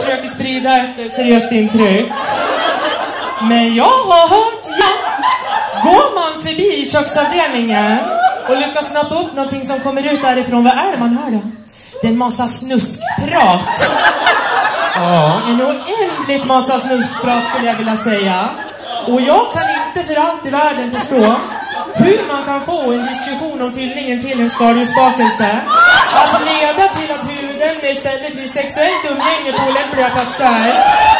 försöker sprida ett seriöst intryck. Men jag har hört, går man förbi köksavdelningen och lyckas snappa upp någonting som kommer ut därifrån, vad är det man hör då? Det är en massa snuskprat. Ja, en oändligt massa snuskprat skulle jag vilja säga. Och jag kan inte för allt i världen förstå hur man kan få en diskussion om fyllningen till en skaldjursbakelse att leda till att huvudämne istället blir sexuellt umgänge på olämpliga platser.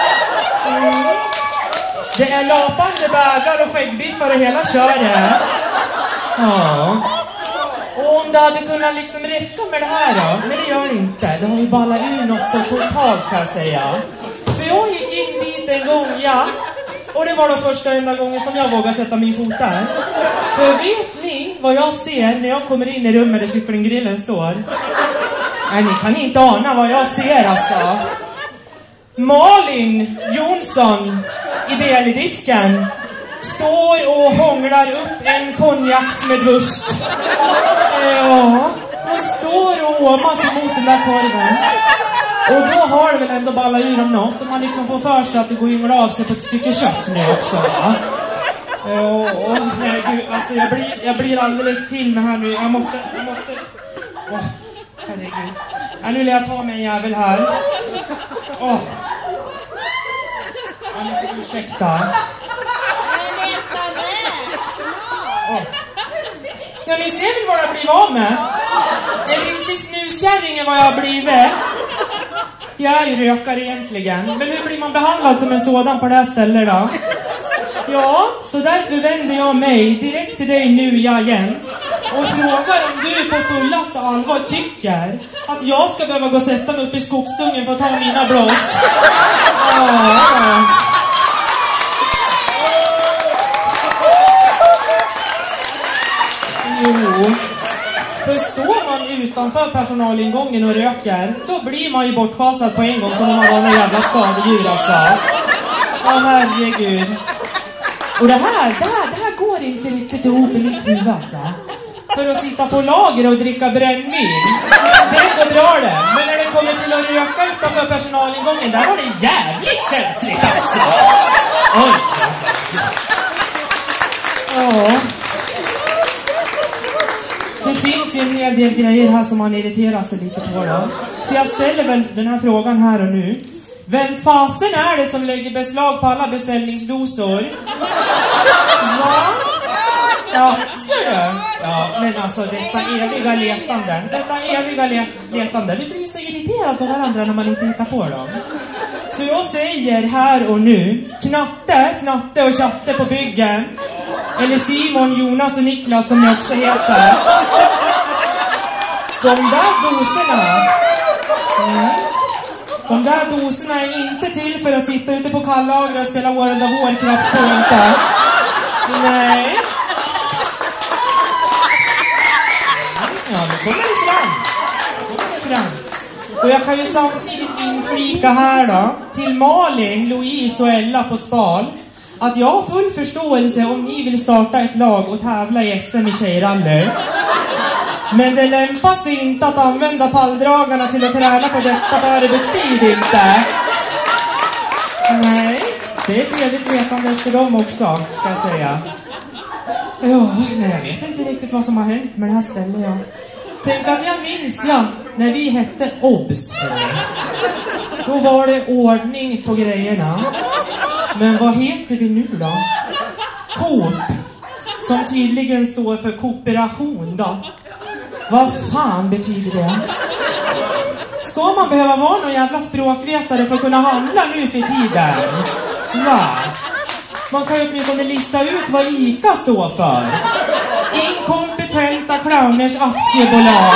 Det är lapande bägar och skäggbiffar och hela köret. Ja. Och om det hade kunnat liksom räcka med det här då, men det gör det inte. Det har ju ballat ur något så totalt kan jag säga. För jag gick in dit en gång, och det var då första enda gången som jag vågade sätta min fot där. För vet ni vad jag ser när jag kommer in i rummet där kycklinggrillen står? Nej, ni kan inte ana vad jag ser alltså. Malin Jonsson i del i disken står och hånglar upp en konjaksmedvurst. Ja, hon står och åmas emot den där korven. Och då har det väl ändå ballat ur om något. Och man liksom får för sig att det går in och av sig på ett stycke kött nu också, va? Nej gud, alltså jag blir alldeles till med här nu. Jag måste... herregud. Nu vill jag ta mig en jävel här. Nu får du ursäkta. Ja, ni ser väl vad jag blivit av med? En riktig snuskärring är vad jag har blivit. Jag är ju rökare egentligen. Men hur blir man behandlad som en sådan på det här stället då? Ja, så därför vänder jag mig direkt till dig nu, Jens, och frågar om du på fullaste allvar tycker att jag ska behöva gå och sätta mig upp i skogsdungen för att ta mina blås. Jo, för står man utanför personalingången och röker, då blir man ju bortschasad på en gång som om man var en jävla skadedjur alltså. Herregud. Och det här går inte riktigt ihop i mitt huvud alltså. För att sitta på lager och dricka brännvin, det går bra det. Men när det kommer till att röka utanför personalingången, där var det jävligt känsligt alltså. Oj. Ja. Det finns ju en hel del grejer här som man irriterar sig lite på då. Så jag ställer väl den här frågan här och nu. Vem fasen är det som lägger beslag på alla beställningsdosor? Va? Jaså du? Ja, men alltså detta eviga letande. Vi blir ju så irriterade på varandra när man inte hittar på dem. Så jag säger här och nu, Knatte, Fnatte och Chatte på byggen. Eller Simon, Jonas och Niklas som jag också heter. De där doserna är inte till för att sitta ute på kallager och spela World of Warcraft på inte. Nej. Ja, nu kommer det fram. Och jag kan ju samtidigt inflika här då, till Malin, Louise och Ella på Spal, att jag har full förståelse om ni vill starta ett lag och tävla i SM i tjejrally. Men det lämpar sig inte att använda palldragarna till att träna på detta på arbetstid inte. Nej, det är ett evigt vetande efter dem också, ska jag säga. Ja, nej, jag vet inte riktigt vad som har hänt med det här stället, ja. Tänk att jag minns, när vi hette OBS. Då var det ordning på grejerna. Men vad heter vi nu då? Coop. Som tydligen står för kooperation då. Vad fan betyder det? Ska man behöva vara någon jävla språkvetare för att kunna handla nu för tiden? Va? Man kan ju åtminstone lista ut vad ICA står för. Inkompetenta clowners aktiebolag.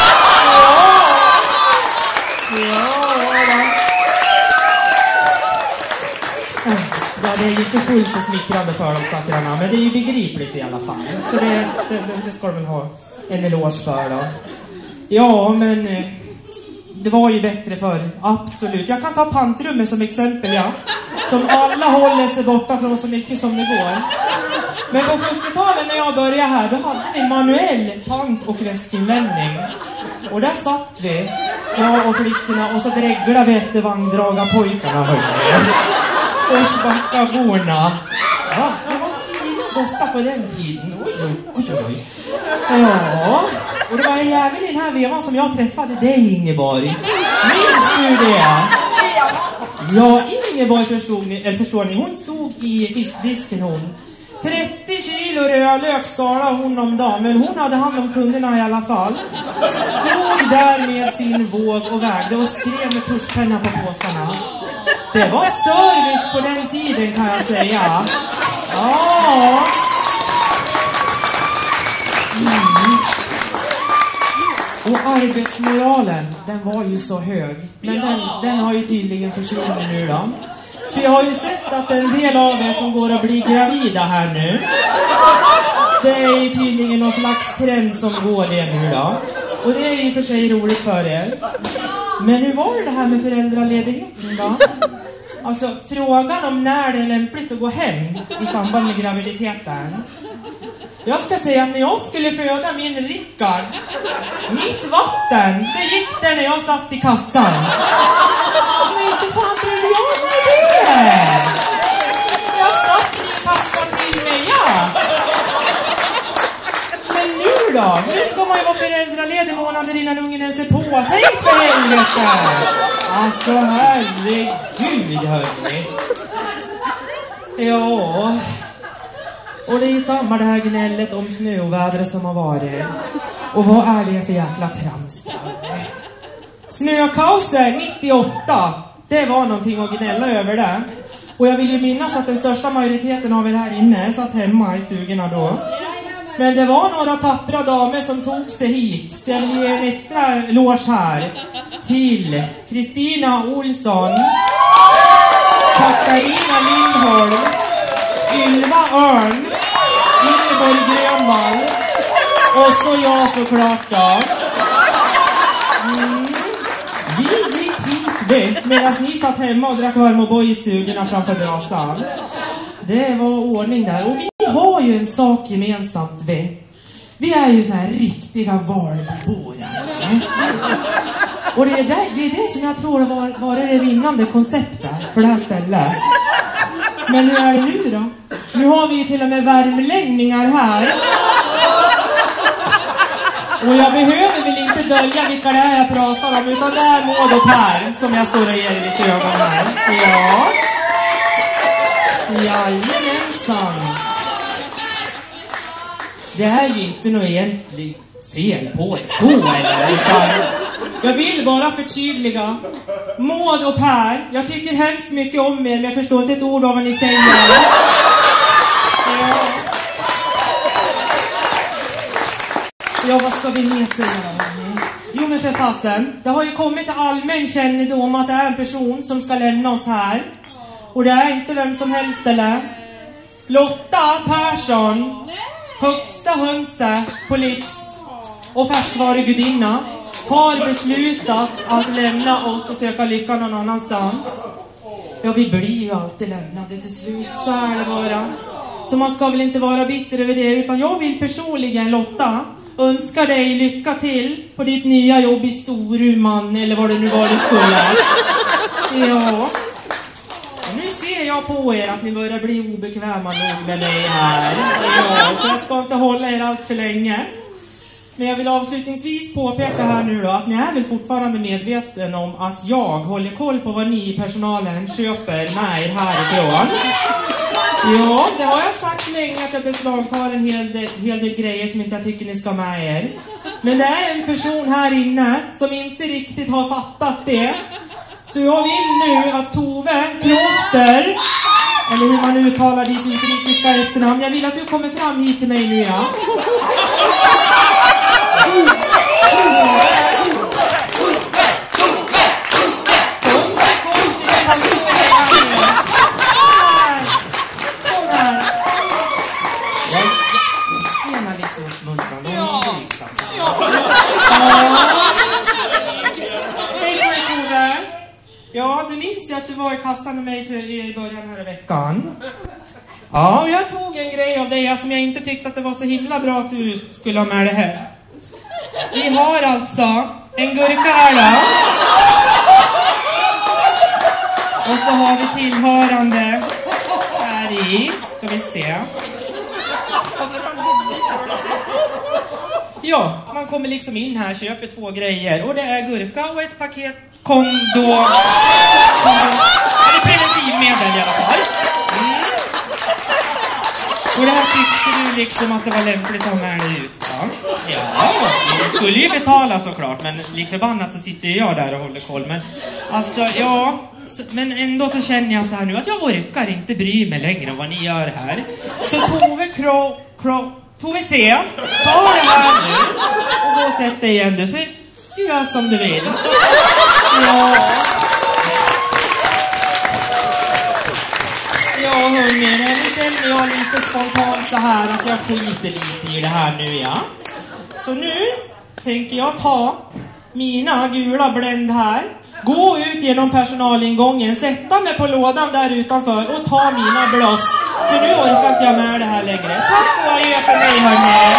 Ja, det är ju inte fullt så smickrande för de stackarna, men det är ju begripligt i alla fall. Så det ska de väl ha en eloge för då. Ja, men det var ju bättre förr, absolut. Jag kan ta pantrummet som exempel, som alla håller sig borta från så mycket som det går. Men på 70-talet när jag började här, då hade vi manuell pant- och väskinlämning. Och där satt vi Ja, och flickorna. Och så drägglar vi efter vagndragarpojkarna, hörni. Forsbackaborna. Ja, det var fina gossar på den tiden. Oj. Ja, och det var även i den här vevan som jag träffade dig, Ingeborg. Minns du det? Ja, Ingeborg förstår ni, hon stod i fiskdisken hon. 30 kilo rödlök skalade hon om dagen, men hon hade hand om kunderna i alla fall. Stod där med sin våg och vägde och skrev med tuschpenna på påsarna. Det var service på den tiden, kan jag säga. Ja. Och arbetsmoralen, den var ju så hög. Men den har ju tydligen försvunnit nu då. För jag har ju sett att en del av er som går att bli gravida här nu, det är ju tydligen någon slags trend som går det nu då. Och det är ju för sig roligt för er. Men hur var det här med föräldraledigheten då? Alltså frågan om när det är lämpligt att gå hem i samband med graviditeten. Jag ska säga att när jag skulle föda min Rickard, mitt vatten, det gick det när jag satt i kassan. Men inte fan brydde jag mig det. Jag satt i kassan till mig, ja. Men nu då? Nu ska man ju vara föräldraledig månader innan ungen ens är påtänkt, för helvete. Alltså herregud, hörni. Ja. Och det är ju samma det här gnället om snöovädret som har varit. Och vad är det för jäkla trams där? Snökaoset 98, det var någonting att gnälla över det. Och jag vill ju minnas att den största majoriteten av er här inne satt hemma i stugorna då. Men det var några tappra damer som tog sig hit. Så jag vill ge en extra eloge här till Kristina Olsson, Katarina Lindholm, Ylva Örn, Ingeborg Grönvall och så jag såklart då. Vi gick hit medan ni satt hemma och drack varm och boj i stugorna framför brasan. Det var ordning där. Och vi har ju en sak gemensamt, vi är ju så här riktiga valbor. Och det är det som jag tror var det vinnande konceptet för det här stället. Men hur är det nu då? Nu har vi ju till och med värmlänningar här. Och jag behöver väl inte dölja vilka det är jag pratar om, utan det är Maud och Per som jag står och ger lite ögon här. Ja. Jajamensan. Det är ju inte något egentligt fel på det så, eller? Utan jag vill bara förtydliga. Maud och Per, jag tycker hemskt mycket om er, men jag förstår inte ett ord av vad ni säger. Ja, vad ska vi mer säga då, hörni? Jo, men för fasen, det har ju kommit allmän kännedom att det är en person som ska lämna oss här. Och det är inte vem som helst, eller? Lotta Persson, högsta hönse på livs och färskvarugudinna, har beslutat att lämna oss och söka lycka någon annanstans. Ja, vi blir ju alltid lämnade till slut, så är det bara. Så man ska väl inte vara bitter över det, utan jag vill personligen, Lotta, önska dig lycka till på ditt nya jobb i Storuman, eller vad det nu var du skulle. Ja. Och nu ser jag på er att ni börjar bli obekväma nog med mig här. Ja, så jag ska inte hålla er allt för länge. Men jag vill avslutningsvis påpeka här nu då att ni är väl fortfarande medveten om att jag håller koll på vad ni i personalen köper med er härifrån. Ja, det har jag sagt länge att jag beslagtar en hel del grejer som inte jag tycker ni ska med er. Men det är en person här inne som inte riktigt har fattat det. Så jag vill nu att Tove Krofter, eller hur man uttalar ditt utrikesska efternamn, jag vill att du kommer fram hit till mig nu, ja. Ja, du minns ju att du var i kassan med mig i början här i veckan. Ja, jag tog en grej av dig som jag inte tyckte att det var så himla bra att du skulle ha med det här. Vi har alltså En gurka här då. Och så har vi tillhörande här i. Ska vi se. Ja, man kommer liksom in här, köper 2 grejer. Och det är gurka och ett paket kondom. Eller preventivmedel i alla fall. Och det här tyckte du liksom att det var lämpligt att ha med dig ut, va? Ja, det skulle ju betala såklart, men lik förbannat så sitter jag där och håller koll. Men alltså, ja, men ändå så känner jag så här nu att jag orkar inte bry mig längre om vad ni gör här. Så Tove C, ta det här nu och gå och sätt dig igen du, så du gör som du vill. Ja. Ja hörni, nu känner jag lite spontant så här att jag skiter lite i det här nu, ja. Så nu tänker jag ta mina gula bländ här, gå ut genom personalingången, sätta mig på lådan där utanför och ta mina blås. För nu orkar inte jag med det här längre. Tack och adjö för mig hörni.